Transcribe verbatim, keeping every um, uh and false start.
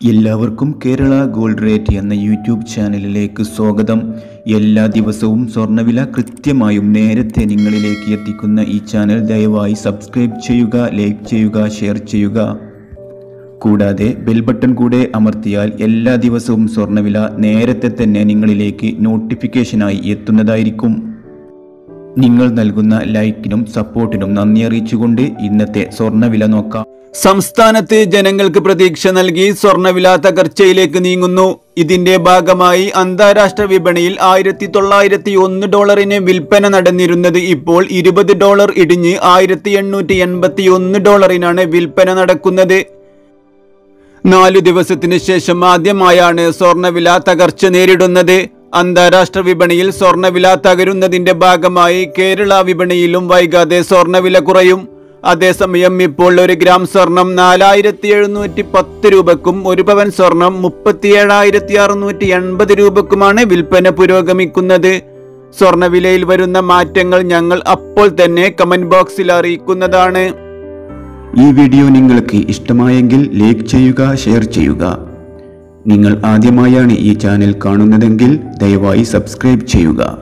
എല്ലാവർക്കും Kerala gold rate എന്ന YouTube ചാനലിലേക്ക് സ്വാഗതം. എല്ലാ ദിവസവും സ്വർണ്ണവില കൃത്യമായും നേരത്തെ നിങ്ങളിലേക്ക് എത്തിക്കുന്ന ഈ ചാനൽ ദയവായി സബ്സ്ക്രൈബ് ചെയ്യുക, ലൈക്ക് ചെയ്യുക, ഷെയർ ചെയ്യുക. കൂടാതെ ബെൽ ബട്ടൺ കൂടെ അമർത്തിയാൽ എല്ലാ ദിവസവും സ്വർണ്ണവില നേരത്തെ തന്നെ നിങ്ങളിലേക്ക് നോട്ടിഫിക്കേഷനായി എത്തുന്നതായിരിക്കും. നിങ്ങൾ നൽകുന്ന ലൈക്കിനും സപ്പോർട്ടിനും നന്ദി അറിയിച്ചുകൊണ്ട് ഇന്നത്തെ സ്വർണ്ണവില നോക്കാം. സംസ്ഥാനത്ത് ജനങ്ങൾക്ക് പ്രതീക്ഷ നൽകി സ്വർണ്ണവില തകർച്ചയിലേക്ക് നീങ്ങുന്നു. ഇതിന്റെ ഭാഗമായി അന്താരാഷ്ട്ര വിപണിയിൽ ആയിരത്തി തൊള്ളായിരത്തി ഒന്ന് ഡോളറിന് വിൽപ്പന നടന്നിരുന്നത് ഇപ്പോൾ ഇരുപത് ഡോളർ ഇടിഞ്ഞ് ആയിരത്തി എണ്ണൂറ്റി എൺപത്തി ഒന്ന് ഡോളറിനാണ് വിൽപ്പന നടക്കുന്നത്. നാലു ദിവസത്തിനു ശേഷം ആദ്യമായാണ് സ്വർണ്ണവില തകർച്ച നേരിടുന്നത്. അന്താരാഷ്ട്ര വിപണിയിൽ സ്വർണ്ണവില തകരുന്നതിന്റെ ഭാഗമായി കേരള വിപണിയിലും വൈകാതെ സ്വർണ്ണവില കുറയും. അതേസമയം ഇപ്പോൾ ഒരു ഗ്രാം സ്വർണം നാലായിരത്തി എഴുന്നൂറ്റി പത്ത് രൂപക്കും ഒരു പവൻ സ്വർണം മുപ്പത്തി ഏഴായിരത്തി അറുന്നൂറ്റി എൺപത് രൂപക്കുമാണ് വിൽപ്പന പുരോഗമിക്കുന്നത്. സ്വർണ്ണവിലയിൽ വരുന്ന മാറ്റങ്ങൾ ഞങ്ങൾ അപ്പോൾ തന്നെ കമന്റ് ബോക്സിൽ അറിയിക്കുന്നതാണ്. ഈ വീഡിയോ നിങ്ങൾക്ക് ഇഷ്ടമായെങ്കിൽ ലൈക്ക് ചെയ്യുക, ഷെയർ ചെയ്യുക. നിങ്ങൾ ആദ്യമായാണ് ഈ ചാനൽ കാണുന്നതെങ്കിൽ ദയവായി സബ്സ്ക്രൈബ് ചെയ്യുക.